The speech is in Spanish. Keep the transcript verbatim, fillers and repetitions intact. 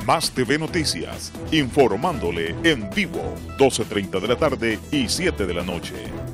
Más T V Noticias, informándole en vivo, doce treinta de la tarde y siete de la noche.